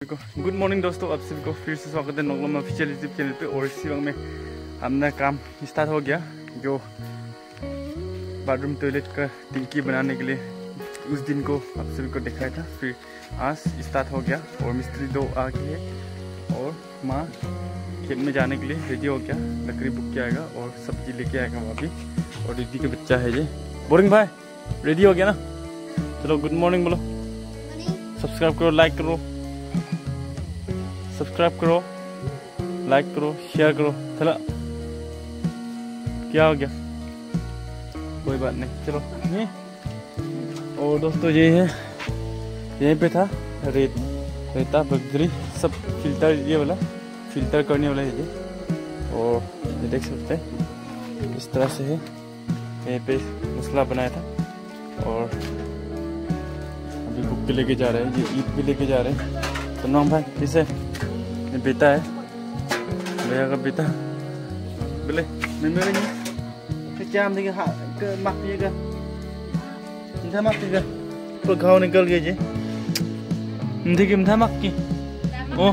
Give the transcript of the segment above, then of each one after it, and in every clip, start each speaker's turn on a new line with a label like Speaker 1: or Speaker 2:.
Speaker 1: Good morning दोस्तों, आप सभी को फिर से स्वागत है नोगलम ऑफिशियल यूट्यूब चैनल पे। और इसी वक्त में हमने काम स्टार्ट हो गया, जो बाथरूम टॉयलेट का टंकी बनाने के लिए उस दिन को आप सभी को दिखाया था। फिर आज स्टार्ट हो गया और मिस्त्री दो आ गए हैं और माँ खेत में जाने के लिए रेडी हो गया। लकड़ी बुक किया आएगा और सब्जी लेके आएगा वहाँ भी। और दीदी का बच्चा है ये बोरिंग भाई, रेडी हो गया ना? चलो गुड मॉर्निंग बोलो, सब्सक्राइब करो, लाइक करो, सब्सक्राइब करो, लाइक करो, शेयर करो। चलो क्या हो गया, कोई बात नहीं, चलो ये। और दोस्तों ये है, यहीं पे था रेता बजरी सब फिल्टर, ये वाला फिल्टर करने वाला है ये। और ये देख सकते हैं इस तरह से है, यहीं पे मसला बनाया था। और अभी बुक के लेके जा रहे हैं, ये ईद भी लेके जा रहे हैं। तो नाम भाई किसे ये बेटा है, भैया का बेटा बोले मैं मेरे क्या हम देखें। हाँ माफ कीजिएगा, इंथा माफ कीजिएगा, तो घाव निकल गए जी। देखिए इंथा माफ की ओ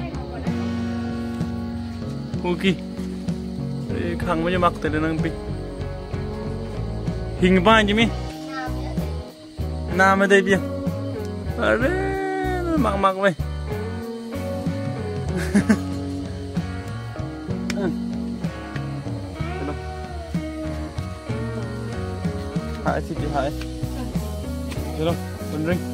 Speaker 1: ओकी खांग मुझे माफ तेरे नंग पे हिंग पाँच में नाम है दे बिया। अरे माक माक भाई चलो हाय सीधी हाय, चलो सुन रही,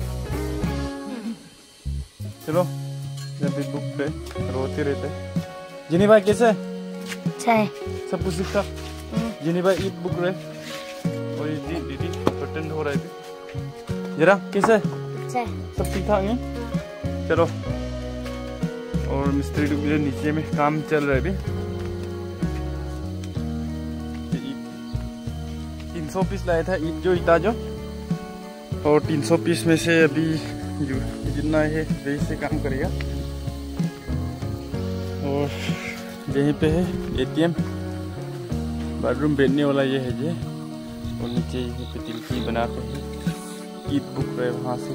Speaker 1: चलो जब भी बुक पे रोते रहते। जिनी भाई कैसे सब कुछ ठीक ठाक? जिनी भाई ईद बुक रहे और ये दीदी अटेंड हो रहे थे। जरा कैसे सब ठीक ठाक है? चलो। और मिस्त्री लोग जो नीचे में काम चल रहा है अभी। 300 पीस लाया था जो ईटा जो, और 300 पीस में से अभी जितना है वही से काम करेगा। और यहीं पे है ATM, बाथरूम बैठने वाला ये है ये। और नीचे यहीं पे तिलकी बना के ईद बुक रहे वहाँ से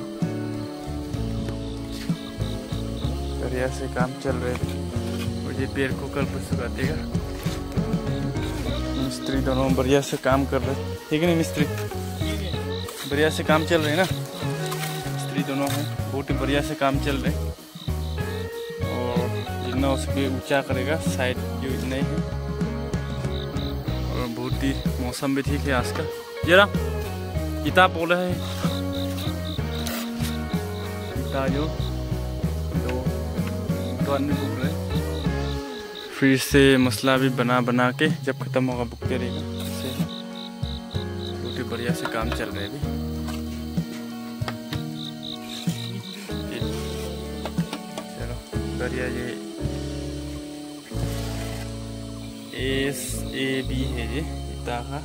Speaker 1: बढ़िया से काम चल रहे हैं। और ये पेड़ को कल परसों काटेगा। मिस्त्री दोनों बढ़िया से काम कर रहे हैं, ठीक है ना मिस्त्री? बढ़िया से काम चल रहे हैं ना मिस्त्री दोनों हैं, बहुत ही बढ़िया से काम चल रहे हैं। और जितना उसके ऊंचा करेगा साइड जो इतना ही है। और बहुत ही मौसम भी ठीक है आज का। जरा किताब बोल रहे हैं, किताब जो तो आदमी बुक रहे, फिर से मसला भी बना के जब खत्म होगा बुक करेगा। इससे बहुत ही बढ़िया से काम चल रहा है अभी। चलो बढ़िया। ये SAB है ये इतना का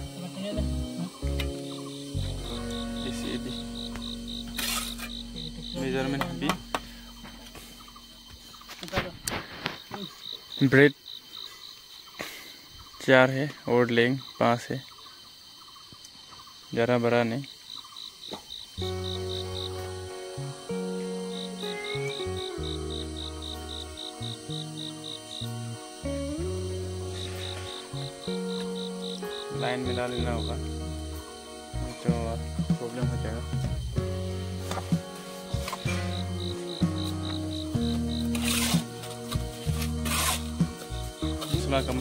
Speaker 1: SAB मेजरमेंट भी। ब्रेड 4 है और लेंग 5 है, ज़रा बड़ा नहीं। लाइन मिला लेना होगा तो प्रॉब्लम हो जाएगा। का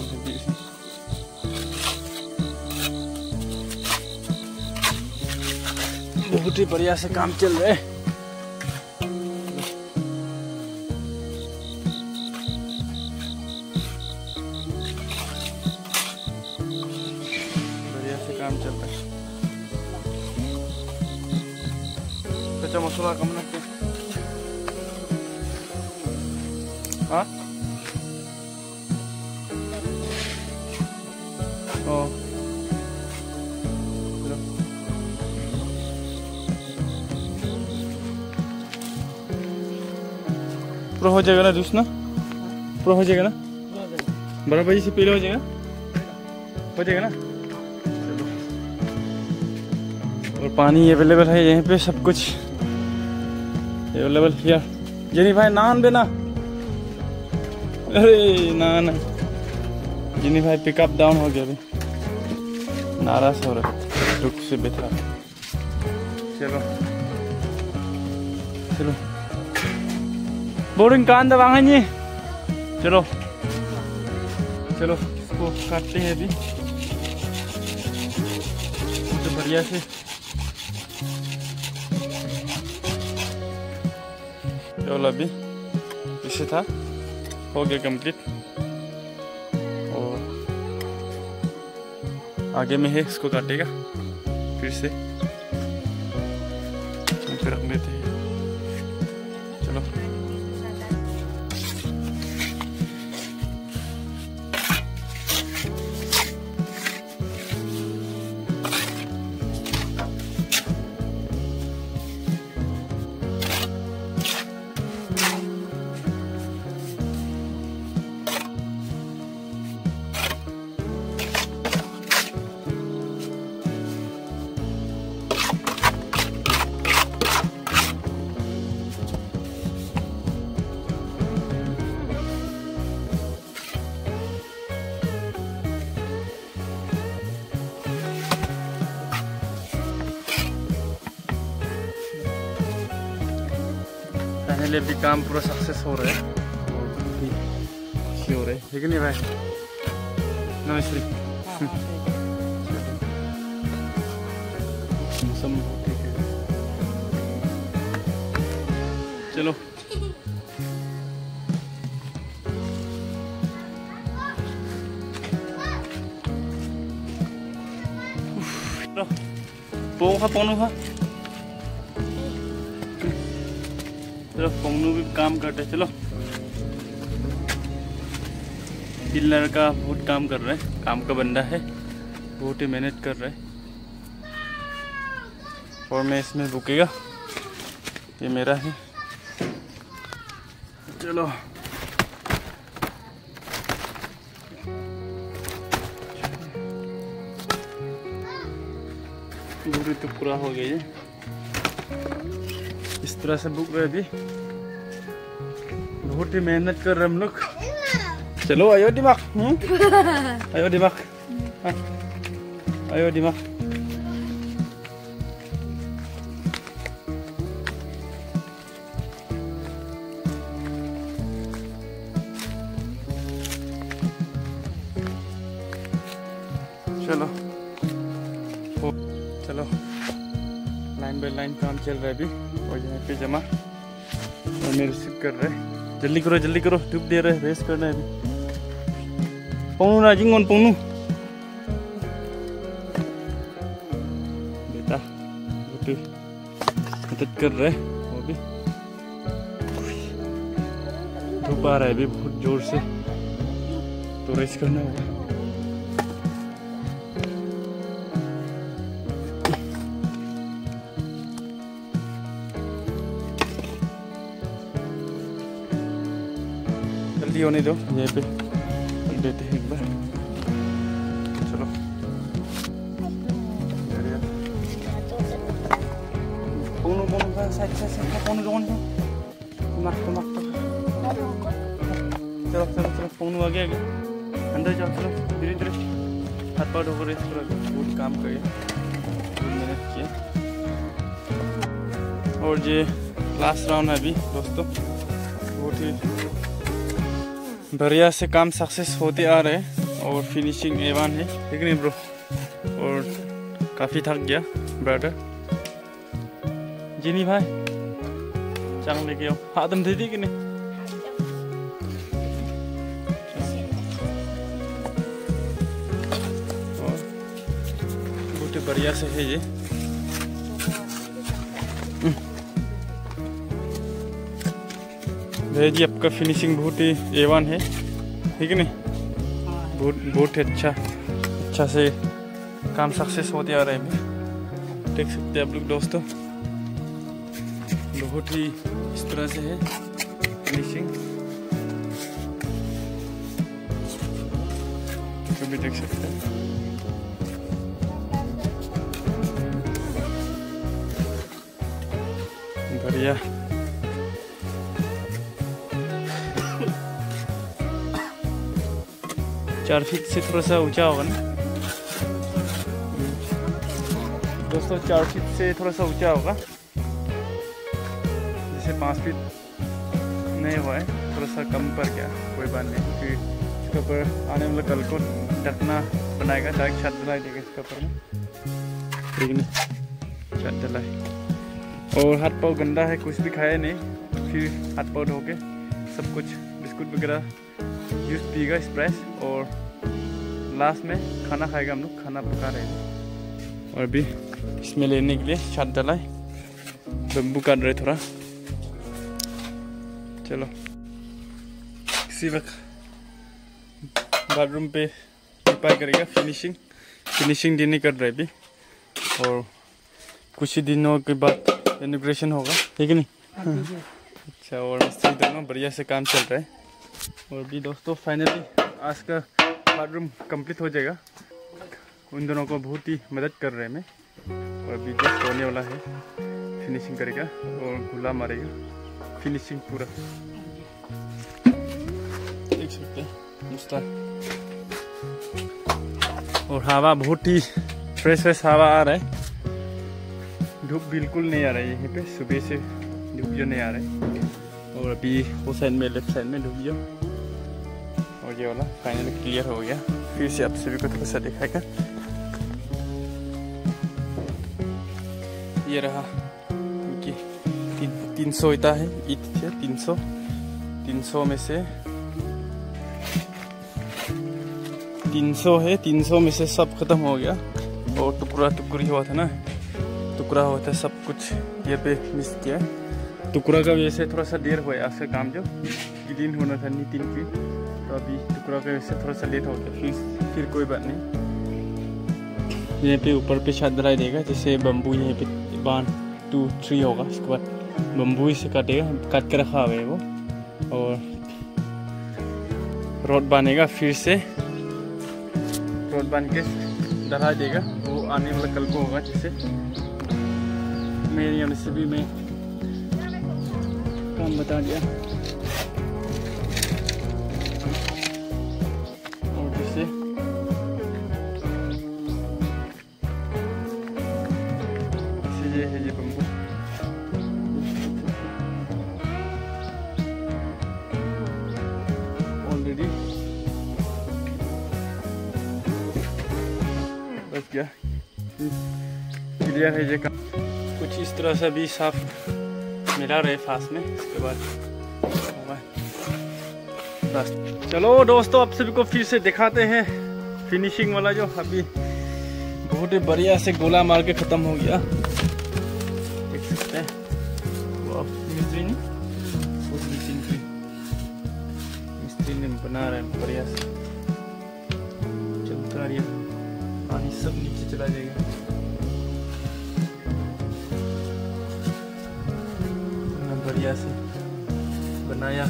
Speaker 1: बहुत ही बढ़िया से काम चल रहा है। बढ़िया से काम चल रहा है। कच्चा मसाला कम रखते हैं। हाँ पूरा हो जाएगा ना जूस ना? पूरा हो जाएगा ना? बराबर से पहले हो जाएगा ना? और पानी अवेलेबल है यहीं पे, सब कुछ अवेलेबल हियर। जेनी भाई नान बेना, अरे नान जेनी भाई पिकअप डाउन हो गया अभी, नाराज हो रहा है, दुख से बैठा। चलो चलो बोरिंग कान दबाएंगे, चलो चलो इसको काटते हैं अभी तो बढ़िया से। चलो अभी इसे था हो गया कंप्लीट, और आगे में है इसको काटेगा फिर से, फिर रख लेते हैं। चलो फाइनली भी काम पूरा सक्सेस हो रहा है और खुशी हो रही है, ठीक नहीं भाई? नमस्ते। मौसम ठीक है, चलो पोंगा चलो पोंगनू भी काम करते। चलो तीन लड़का बहुत काम कर रहा है, काम का बंदा है, बहुत ही मेहनत कर रहा है, और मैं इसमें रुकेगा, ये मेरा है। चलो पूरी तो पूरा हो गई है, इस तरह से बुक रहे अभी, बहुत ही मेहनत कर रहे हम लोग। चलो आयो दिमाग, आयो दिमाग, आयो दिमाग। चलो चलो लाइन बाय लाइन काम चल रहा है अभी, और यहाँ पे जमा और मेरे रिसीव कर रहे हैं। जल्दी करो ट्यूब दे रहे, रेस करना है अभी। पोनू ना जिंगन पोनू बेटा मदद कर रहे वो भी, धूप आ रहा है अभी बहुत जोर से, तो रेस करना होगा। जल्दी होने दो, यहीं पे देते हैं एक बार। चलो पोनू का साइड पोनू चलो पोनू आगे अंदर जाओ। चलो धीरे धीरे हाथ पाँव धोकर पूरा बहुत काम करिए, मेहनत किए। और ये लास्ट राउंड है अभी दोस्तों, बहुत ही बढ़िया से काम सक्सेस होते आ रहे हैं, और फिनिशिंग A1 है, ठीक नहीं ब्रो? और काफ़ी थक गया ब्रदर जिनी भाई, चांग लेके आओ, हाथ में दे दी कि नहीं? और बहुत बढ़िया से है ये, जी आपका फिनिशिंग बहुत ही A1 है, ठीक है नहीं? बहुत अच्छा से काम सक्सेस होते आ रहे हैं, देख सकते हैं आप लोग दोस्तों, बहुत ही इस तरह से है फिनिशिंग, तो भी देख सकते हैं। बढ़िया 4 फीट से थोड़ा सा ऊंचा होगा ना दोस्तों, 4 फीट से थोड़ा सा ऊंचा होगा, जैसे 5 फीट नहीं हुआ है, थोड़ा सा कम पर गया, कोई बात नहीं, क्योंकि इसके ऊपर आने वाला कल को ढकना बनाएगा, डायरेक्ट छत ढलाई देगा इसके ऊपर में, ठीक नहीं, छत ढलाई। और हाथ पाँव गंदा है, कुछ भी खाया नहीं, फिर हाथ पाँव धो के सब कुछ बिस्कुट वगैरह जूस पिएगा स्प्राइट, और लास्ट में खाना खाएगा, हम लोग खाना पका रहे हैं। और अभी इसमें लेने के लिए छत ढलाई, बम्बू काट रहे थोड़ा, चलो इसी वक्त बाथरूम पे रिपेयर करेगा, फिनिशिंग देने कर रहे अभी, और कुछ ही दिनों के बाद इनॉग्रेशन होगा, ठीक है नहीं? अच्छा, और मिस्त्री दोनों बढ़िया से काम चल रहा है। और भी दोस्तों फाइनली आज का बाथरूम कंप्लीट हो जाएगा, उन दोनों को बहुत ही मदद कर रहे हैं मैं, और अभी जस्ट होने वाला है, फिनिशिंग करेगा और गुला मारेगा, फिनिशिंग पूरा देख सकते हैं मुस्ताक। और हवा बहुत ही फ्रेश हवा आ रहा है, धूप बिल्कुल नहीं आ रहा है, यहीं पे सुबह से धूप जो नहीं आ रहा है। और अभी वो साइड में लेफ्ट साइड में धूप जो, और ये वाला फाइनली क्लियर हो गया। फिर से आप सभी को थोड़ा सा दिखाएगा, ये रहा कि 300 ईटा है, ईट थे 300 में से 300 है, 300 में से सब खत्म हो गया, और टुकड़ी हुआ था ना, टुकड़ा हुआ था सब कुछ ये पे मिस किया। टुकड़ा का वजह से थोड़ा सा देर हुआ आज का काम, जो क्लीन होना था नीतिन की, तो अभी टुकड़ा का वजह से थोड़ा सा लेट हो गया, फिर कोई बात नहीं। यहाँ पे ऊपर पे छत ढलाई देगा, जैसे बम्बू यहाँ पे 1 2 3 होगा, उसके बाद बम्बू से काटेगा, काट के रखा हुआ है वो, और रोड बनेगा, फिर से रोड बन के ढलाई देगा, वो आने वाला कल को होगा। जैसे मेरे यहाँ से भी मैं काम बता दिया, और जैसे ये है, ये बम्बू ऑलरेडी बस गया, क्लियर है ये काम। कुछ इस तरह से भी साफ मिला रहे फास्ट में, इसके बाद बस। चलो दोस्तों, आप सभी को फिर से दिखाते हैं फिनिशिंग वाला, जो अभी बहुत ही बढ़िया से गोला मार के खत्म हो गया, देख सकते हैं। मिस्त्री ने बना रहे हैं बढ़िया से, चलता रही, पानी सब नीचे चला जाएगा। बढ़िया से बनाया,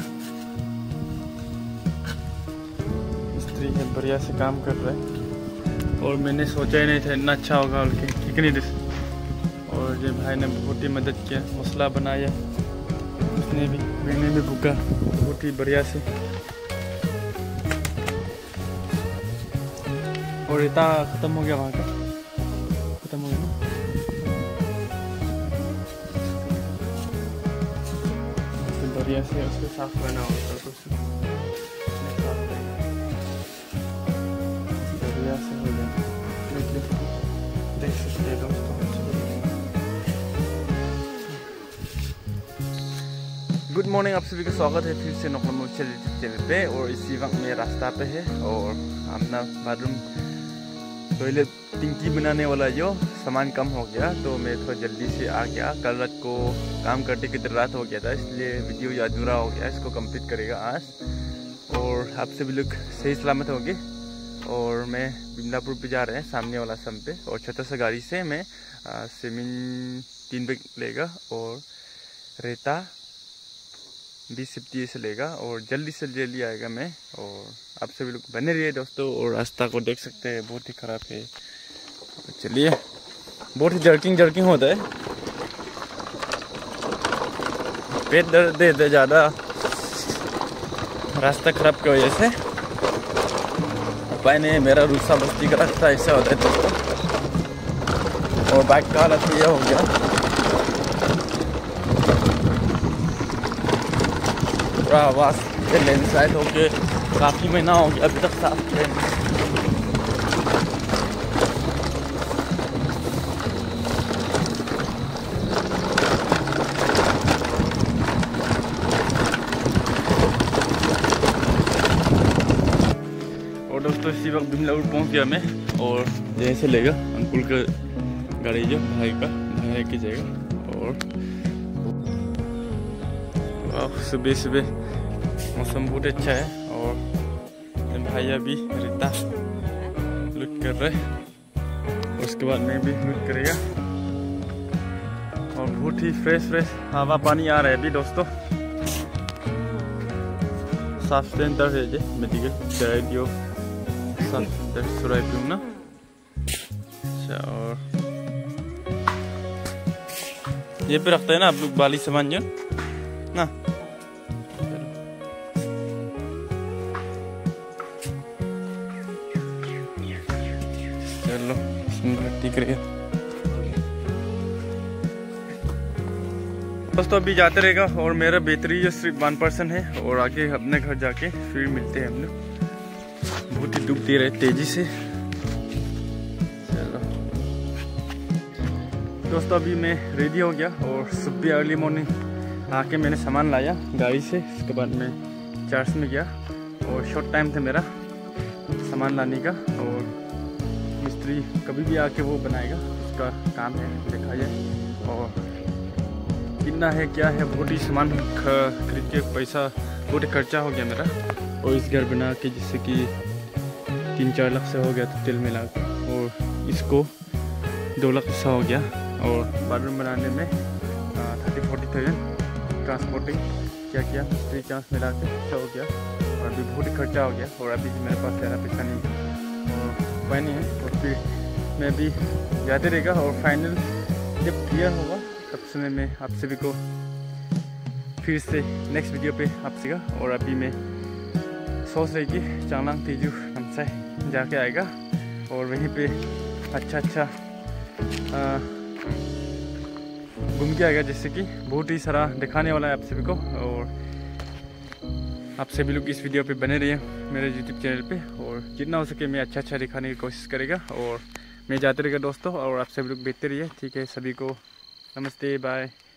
Speaker 1: मिस्त्री है बढ़िया से काम कर रहा है, और मैंने सोचा ही नहीं था इतना अच्छा होगा, ठीक नहीं। और ये भाई ने बहुत ही मदद किया, मसला बनाया उसने भी, मैंने भी भूखा बहुत ही बढ़िया से। और इतना खत्म हो गया, वहाँ का खत्म हो गया, बढ़िया से उसको साफ करना होगा, बढ़िया से हो जाए, देख सकते हैं दोस्तों। गुड मॉर्निंग, आप सभी का स्वागत है फिर से नौकरमोल चैनल पे। और इसी वक्त मैं रास्ता पे है, और अपना बाथरूम टॉयलेट टिंकी बनाने वाला जो सामान कम हो गया, तो मैं थोड़ा जल्दी से आ गया। कल रात को काम करते करते रात हो गया था, इसलिए वीडियो अधूरा हो गया, इसको कंप्लीट करेगा आज। और आप सभी लोग सही सलामत होंगे। और मैं बिमलापुर पे जा रहे हैं, सामने वाला सम पे, और छोटा सा गाड़ी से मैं सीमेंट 3 बैग लेगा, और रेता 20 से लेगा, और जल्दी से जल्दी आएगा मैं। और आप सभी लोग बने रहिए दोस्तों। और रास्ता को देख सकते हैं, बहुत ही ख़राब है। चलिए, बहुत ही जर्किंग होता है, पेट दर्द देता ज़्यादा रास्ता खराब की वजह से। उपाय नहीं, मेरा रूसा बस्ती का रास्ता ऐसा होता है दोस्तों। और बाइक का हालत यह हो गया, पूरा आवाज़ लैंडस्लाइड हो के काफ़ी महीना हो गया अभी तक साफ है। और दोस्तों इसी वक्त बिमलापुर पहुंच गया मैं, और यहीं से लेगा अंकुल का गाड़ी, जो भाई की जाएगा। और सुबह सुबह मौसम बहुत अच्छा है, और भैया भी रेता लुट कर रहे, उसके बाद मैं भी लुट करेगा। और बहुत ही फ्रेश हवा पानी आ रहा है अभी दोस्तों। साफ सेंटर है जे मेडिकल रेडियो सुराइपुर ना। अच्छा, और ये पे रखते हैं ना आप लोग बाली सामान जो ना। चलो ठीक है दोस्तों, अभी जाते रहेगा। और मेरा बैटरी जो सिर्फ 1% है, और आगे अपने घर जाके फिर मिलते हैं हम लोग। बहुत ही डूबती रहे तेजी से। चलो दोस्तों, अभी मैं रेडी हो गया, और सुबह अर्ली मॉर्निंग आके मैंने सामान लाया गाड़ी से। उसके बाद मैं चर्च में गया, और शॉर्ट टाइम था मेरा सामान लाने का। और मिस्त्री कभी भी आके वो बनाएगा, उसका काम है, देखा जाए। और कितना है क्या है, बहुत ही सामान खरीद के पैसा बहुत खर्चा हो गया मेरा। और इस घर बना के जिससे कि 3-4 लाख से हो गया था तेल मिला के, और इसको 2 लाख सा हो गया। और बाथरूम बनाने में 30-40,000 ट्रांसपोर्टिंग किया मिस्त्री चांस मिला के अच्छा हो गया। और अभी बहुत ही खर्चा हो गया, और अभी मेरे पास ज़्यादा पैसा नहीं है, और उपाय नहीं है। और फिर मैं भी जाते रहेगा, और फाइनल जब क्लियर होगा तब से मैं आप सभी को फिर से नेक्स्ट वीडियो पे आपसे का। और अभी मैं सोच रही कि चांगलांग तेजू हमसे जाके आएगा, और वहीं पे अच्छा घूम के आएगा, जैसे कि बहुत ही सारा दिखाने वाला है आप सभी को। और आप सभी लोग इस वीडियो पे बने रहिए मेरे यूट्यूब चैनल पे, और जितना हो सके मैं अच्छा दिखाने की कोशिश करेगा। और मैं जाते रहेगा दोस्तों, और आप सभी लोग देखते रहिए। ठीक है, सभी को नमस्ते, बाय।